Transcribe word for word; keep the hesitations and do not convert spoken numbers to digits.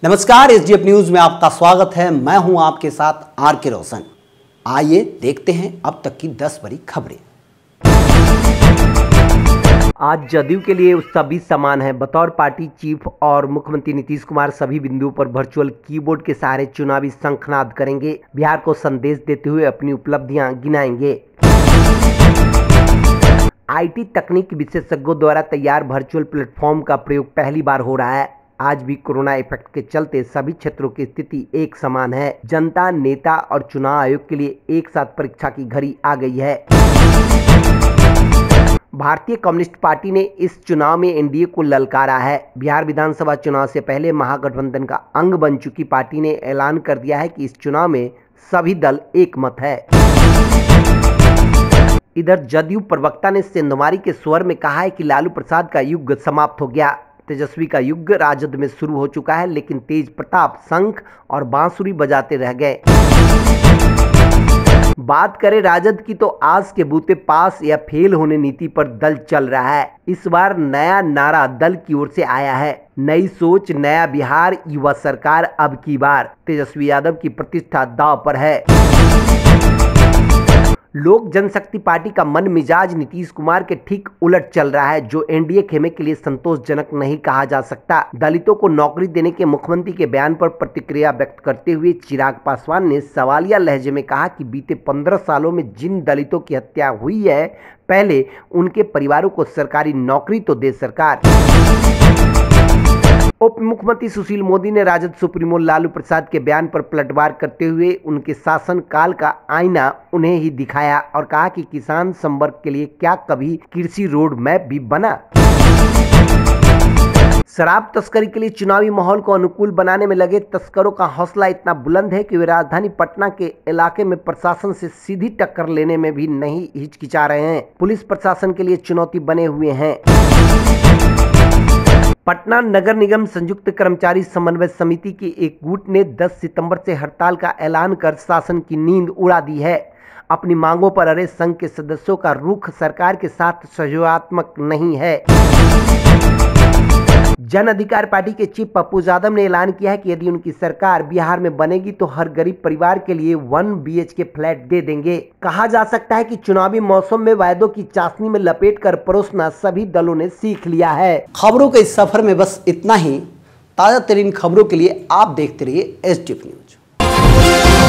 नमस्कार, SDF news में आपका स्वागत है। मैं हूं आपके साथ आर के रोशन। आइए देखते हैं अब तक की दस बड़ी खबरें। आज जदयू के लिए सभी समान है। बतौर पार्टी चीफ और मुख्यमंत्री नीतीश कुमार सभी बिंदुओं पर वर्चुअल कीबोर्ड के सहारे चुनावी शंखनाद करेंगे। बिहार को संदेश देते हुए अपनी उपलब्धियां गिनाएंगे। आईटी तकनीक विशेषज्ञों द्वारा तैयार वर्चुअल प्लेटफॉर्म का प्रयोग पहली बार हो रहा है। आज भी कोरोना इफेक्ट के चलते सभी क्षेत्रों की स्थिति एक समान है। जनता, नेता और चुनाव आयोग के लिए एक साथ परीक्षा की घड़ी आ गई है। भारतीय कम्युनिस्ट पार्टी ने इस चुनाव में एनडीए को ललकारा है। बिहार विधानसभा चुनाव से पहले महागठबंधन का अंग बन चुकी पार्टी ने ऐलान कर दिया है कि इस चुनाव में सभी दल एक मत है। इधर जदयू प्रवक्ता ने सेंधमारी के स्वर में कहा है कि लालू प्रसाद का युग समाप्त हो गया। तेजस्वी का युग राजद में शुरू हो चुका है, लेकिन तेज प्रताप शंख और बांसुरी बजाते रह गए। बात करें राजद की तो आज के बूते पास या फेल होने नीति पर दल चल रहा है। इस बार नया नारा दल की ओर से आया है, नई सोच, नया बिहार, युवा सरकार अब की बार। तेजस्वी यादव की प्रतिष्ठा दांव पर है। लोक जनशक्ति पार्टी का मन मिजाज नीतीश कुमार के ठीक उलट चल रहा है, जो एनडीए खेमे के लिए संतोषजनक नहीं कहा जा सकता। दलितों को नौकरी देने के मुख्यमंत्री के बयान पर प्रतिक्रिया व्यक्त करते हुए चिराग पासवान ने सवालिया लहजे में कहा कि बीते पंद्रह सालों में जिन दलितों की हत्या हुई है, पहले उनके परिवारों को सरकारी नौकरी तो दे सरकार। उप मुख्यमंत्री सुशील मोदी ने राजद सुप्रीमो लालू प्रसाद के बयान पर पलटवार करते हुए उनके शासन काल का आईना उन्हें ही दिखाया और कहा कि किसान संवर्ग के लिए क्या कभी कृषि रोड मैप भी बना। शराब तस्करी के लिए चुनावी माहौल को अनुकूल बनाने में लगे तस्करों का हौसला इतना बुलंद है कि वे राजधानी पटना के इलाके में प्रशासन से सीधी टक्कर लेने में भी नहीं हिचकिचा रहे हैं। पुलिस प्रशासन के लिए चुनौती बने हुए हैं। पटना नगर निगम संयुक्त कर्मचारी समन्वय समिति की एक गुट ने दस सितंबर से हड़ताल का ऐलान कर शासन की नींद उड़ा दी है। अपनी मांगों पर अड़े संघ के सदस्यों का रुख सरकार के साथ सहयोगात्मक नहीं है। जन अधिकार पार्टी के चीफ पप्पू यादव ने ऐलान किया है कि यदि उनकी सरकार बिहार में बनेगी तो हर गरीब परिवार के लिए वन बीएचके फ्लैट दे देंगे। कहा जा सकता है कि चुनावी मौसम में वायदों की चाशनी में लपेटकर परोसना सभी दलों ने सीख लिया है। खबरों के इस सफर में बस इतना ही। ताजा तरीन खबरों के लिए आप देखते रहिए एसडीएफ न्यूज।